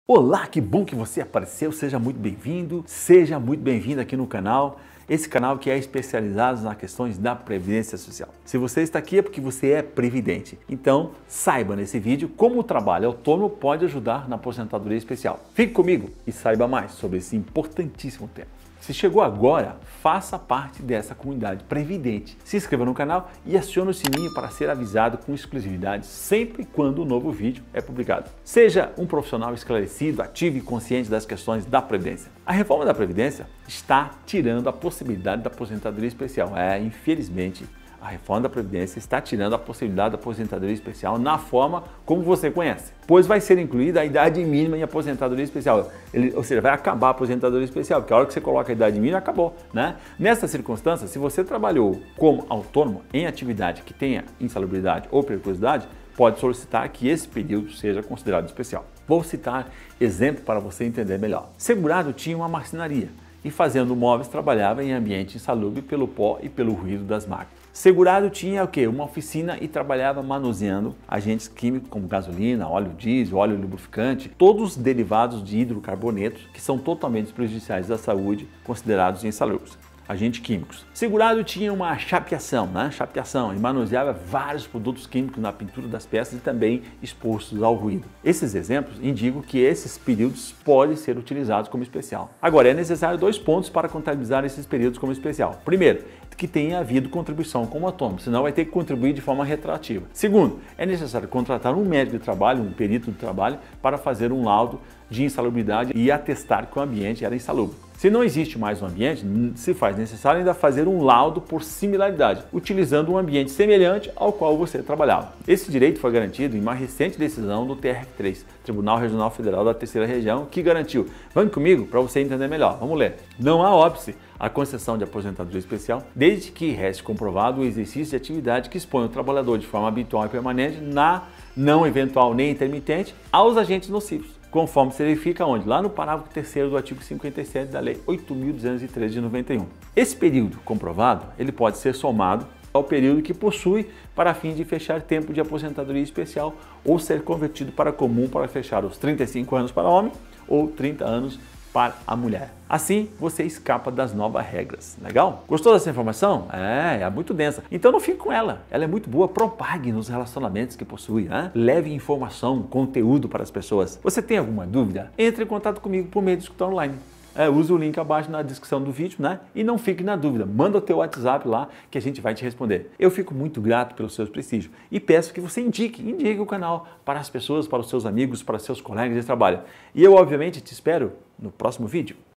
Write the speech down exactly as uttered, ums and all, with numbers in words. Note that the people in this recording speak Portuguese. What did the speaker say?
Olá, que bom que você apareceu, seja muito bem-vindo, seja muito bem-vindo aqui no canal, esse canal que é especializado nas questões da Previdência Social. Se você está aqui é porque você é previdente, então saiba nesse vídeo como o trabalho autônomo pode ajudar na aposentadoria especial. Fique comigo e saiba mais sobre esse importantíssimo tema. Se chegou agora, faça parte dessa comunidade previdente. Se inscreva no canal e acione o sininho para ser avisado com exclusividade sempre quando um novo vídeo é publicado. Seja um profissional esclarecido, ativo e consciente das questões da Previdência. A reforma da Previdência está tirando a possibilidade da aposentadoria especial. É, infelizmente, a reforma da Previdência está tirando a possibilidade da aposentadoria especial na forma como você conhece, pois vai ser incluída a idade mínima em aposentadoria especial. Ele, ou seja, vai acabar a aposentadoria especial, porque a hora que você coloca a idade mínima, acabou, né? Nessa circunstância, se você trabalhou como autônomo em atividade que tenha insalubridade ou periculosidade, pode solicitar que esse período seja considerado especial. Vou citar exemplo para você entender melhor. Segurado tinha uma marcenaria e fazendo móveis trabalhava em ambiente insalubre pelo pó e pelo ruído das máquinas. Segurado tinha o quê? Uma oficina e trabalhava manuseando agentes químicos como gasolina, óleo diesel, óleo lubrificante, todos os derivados de hidrocarbonetos que são totalmente prejudiciais à saúde, considerados insalubres. Agentes químicos. Segurado tinha uma chapeação, né? Chapeação, e manuseava vários produtos químicos na pintura das peças e também expostos ao ruído. Esses exemplos indicam que esses períodos podem ser utilizados como especial. Agora, é necessário dois pontos para contabilizar esses períodos como especial. Primeiro, que tenha havido contribuição como autônomo, senão vai ter que contribuir de forma retroativa. Segundo, é necessário contratar um médico de trabalho, um perito de trabalho, para fazer um laudo de insalubridade e atestar que o ambiente era insalubre. Se não existe mais um ambiente, se faz necessário ainda fazer um laudo por similaridade, utilizando um ambiente semelhante ao qual você trabalhava. Esse direito foi garantido em uma recente decisão do T R F três, Tribunal Regional Federal da Terceira Região, que garantiu. Vamos comigo para você entender melhor. Vamos ler. Não há óbice à concessão de aposentadoria especial, desde que reste comprovado o exercício de atividade que expõe o trabalhador de forma habitual e permanente, na não eventual nem intermitente, aos agentes nocivos, conforme se verifica onde? Lá no parágrafo terceiro do artigo cinquenta e sete da Lei oito mil duzentos e treze de noventa e um. Esse período comprovado, ele pode ser somado ao período que possui para fim de fechar tempo de aposentadoria especial ou ser convertido para comum para fechar os trinta e cinco anos para homem ou trinta anos para a mulher. Assim, você escapa das novas regras. Legal? Gostou dessa informação? É, é muito densa. Então não fique com ela. Ela é muito boa. Propague nos relacionamentos que possui, né? Leve informação, conteúdo para as pessoas. Você tem alguma dúvida? Entre em contato comigo por meio de escuta online. É, use o link abaixo na descrição do vídeo, né? E não fique na dúvida. Manda o teu WhatsApp lá que a gente vai te responder. Eu fico muito grato pelos seus prestígios e peço que você indique, indique o canal para as pessoas, para os seus amigos, para os seus colegas de trabalho. E eu, obviamente, te espero no próximo vídeo.